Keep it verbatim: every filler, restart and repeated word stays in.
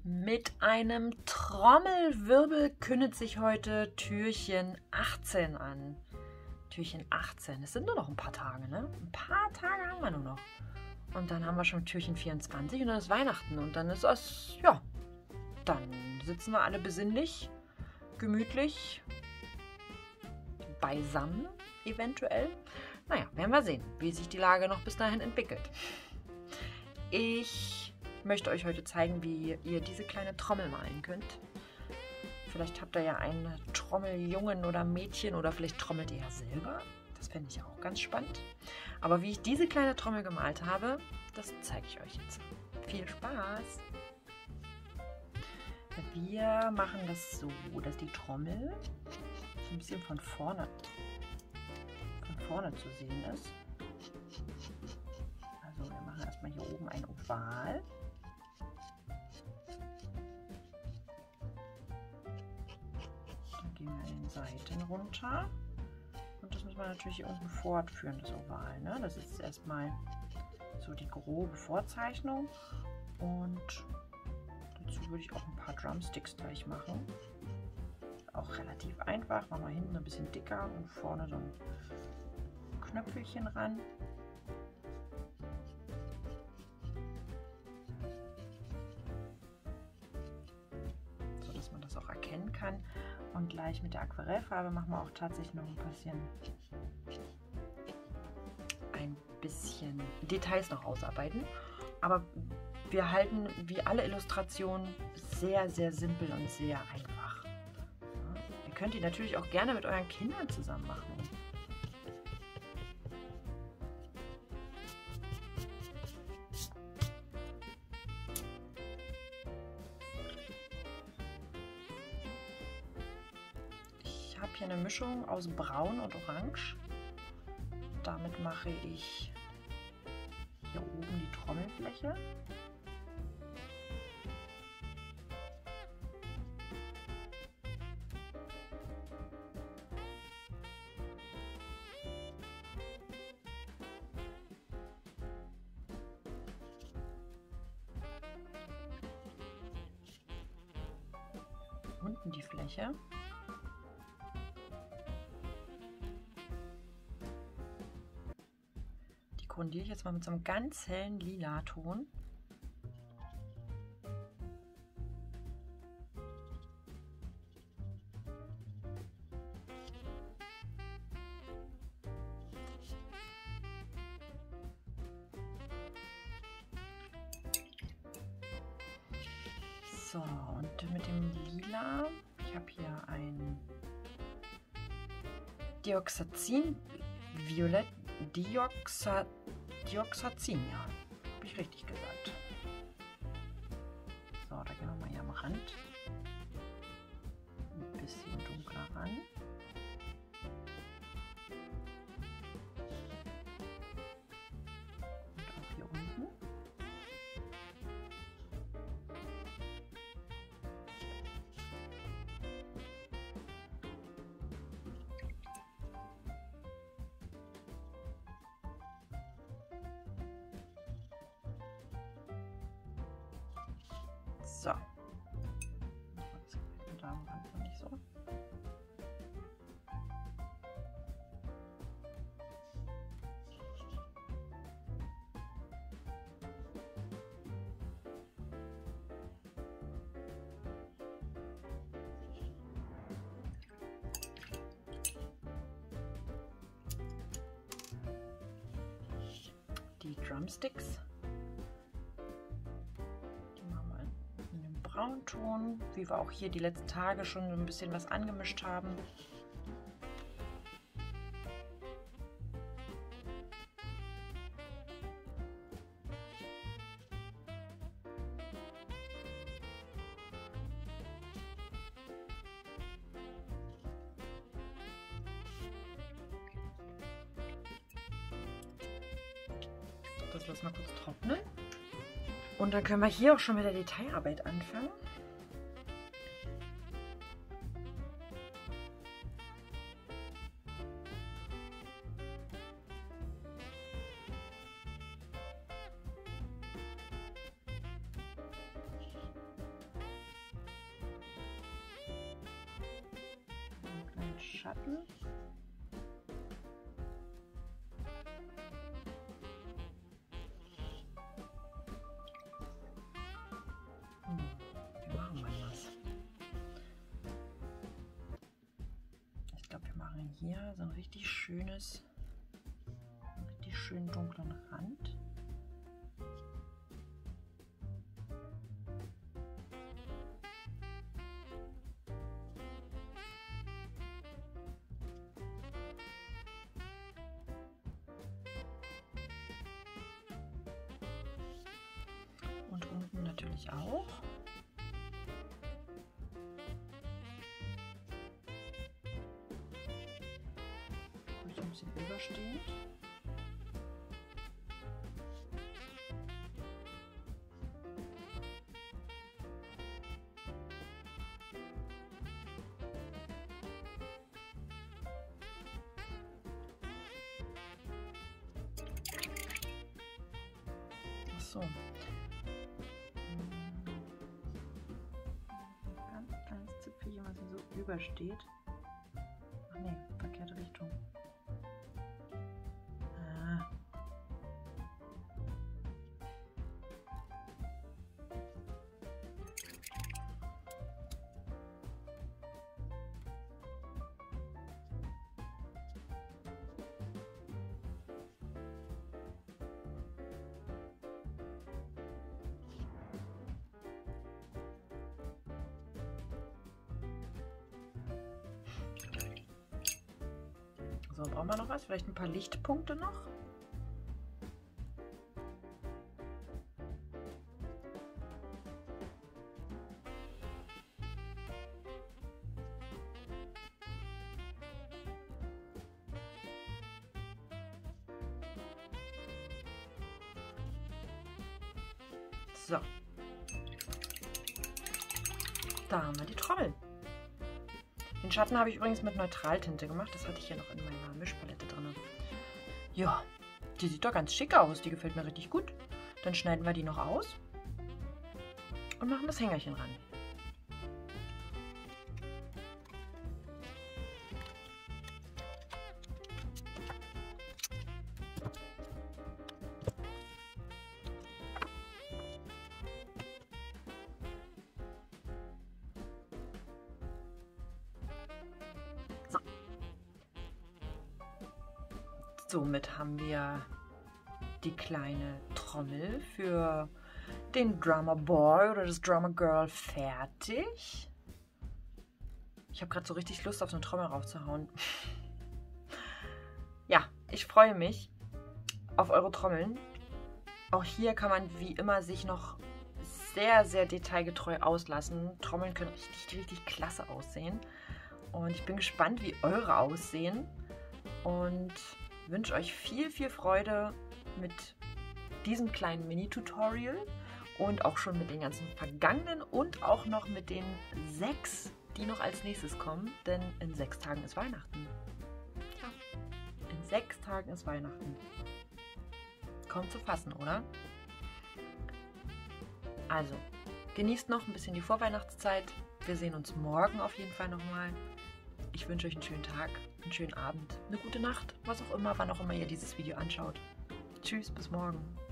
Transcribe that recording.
Mit einem Trommelwirbel kündet sich heute Türchen achtzehn an. Türchen achtzehn. Es sind nur noch ein paar Tage, ne? Ein paar Tage haben wir nur noch. Und dann haben wir schon Türchen vierundzwanzig und dann ist Weihnachten. Und dann ist es, ja, dann sitzen wir alle besinnlich, gemütlich, beisammen eventuell. Naja, werden wir sehen, wie sich die Lage noch bis dahin entwickelt. Ich möchte euch heute zeigen, wie ihr diese kleine Trommel malen könnt. Vielleicht habt ihr ja einen Trommeljungen oder Mädchen oder vielleicht trommelt ihr ja selber. Das fände ich auch ganz spannend. Aber wie ich diese kleine Trommel gemalt habe, das zeige ich euch jetzt. Viel Spaß! Wir machen das so, dass die Trommel so ein bisschen von vorne, von vorne zu sehen ist. Also wir machen erstmal hier oben ein Oval. Dann gehen wir an den Seiten runter. Und das müssen wir natürlich hier unten fortführen, das Oval. Ne? Das ist erstmal so die grobe Vorzeichnung. Und dazu würde ich auch ein paar Drumsticks gleich machen. Auch relativ einfach. Machen wir hinten ein bisschen dicker und vorne so ein Knöpfelchen ran. So dass man das auch erkennen kann. Und gleich mit der Aquarellfarbe machen wir auch tatsächlich noch ein bisschen, ein bisschen Details noch ausarbeiten. Aber wir halten wie alle Illustrationen sehr, sehr simpel und sehr einfach. Ja, ihr könnt die natürlich auch gerne mit euren Kindern zusammen machen. Ich habe hier eine Mischung aus Braun und Orange. Damit mache ich hier oben die Trommelfläche. Unten die Fläche. Die grundiere ich jetzt mal mit so einem ganz hellen lila Ton. So, und mit dem Lila, ich habe hier ein Dioxazin-Violett, Dioxa, Dioxazin, ja, habe ich richtig gesagt. So, da gehen wir mal hier am Rand ein bisschen dunkler ran. Und auch hier unten. So. Das gefällt mir da am Rand noch nicht so. Die Drumsticks. Braunton, wie wir auch hier die letzten Tage schon ein bisschen was angemischt haben. Das lassen wir kurz trocknen. Und dann können wir hier auch schon mit der Detailarbeit anfangen. Schatten. Hm, wie machen wir das? Ich glaube, wir machen hier so ein richtig schönes, einen richtig schönen dunklen Rand. Und unten natürlich auch. Ruhig ein bisschen überstehend. Ach so. Zipfelchen, was hier so übersteht. Ach nee, verkehrte Richtung. Ah. So, brauchen wir noch was? Vielleicht ein paar Lichtpunkte noch? So. Da haben wir die Trommel. Den Schatten habe ich übrigens mit Neutraltinte gemacht. Das hatte ich hier noch in meiner Mischpalette drin. Ja, die sieht doch ganz schick aus. Die gefällt mir richtig gut. Dann schneiden wir die noch aus und machen das Hängerchen ran. So. Somit haben wir die kleine Trommel für den Drummer Boy oder das Drummer Girl fertig. Ich habe gerade so richtig Lust, auf so eine Trommel raufzuhauen. Ja, ich freue mich auf eure Trommeln. Auch hier kann man wie immer sich noch sehr, sehr detailgetreu auslassen. Trommeln können richtig, richtig klasse aussehen. Und ich bin gespannt, wie eure aussehen. Und wünsche euch viel, viel Freude mit diesem kleinen Mini-Tutorial und auch schon mit den ganzen vergangenen und auch noch mit den sechs, die noch als nächstes kommen, denn in sechs Tagen ist Weihnachten. Ja, in sechs Tagen ist Weihnachten. Kaum zu fassen, oder? Also, genießt noch ein bisschen die Vorweihnachtszeit. Wir sehen uns morgen auf jeden Fall nochmal. Ich wünsche euch einen schönen Tag, einen schönen Abend, eine gute Nacht, was auch immer, wann auch immer ihr dieses Video anschaut. Tschüss, bis morgen.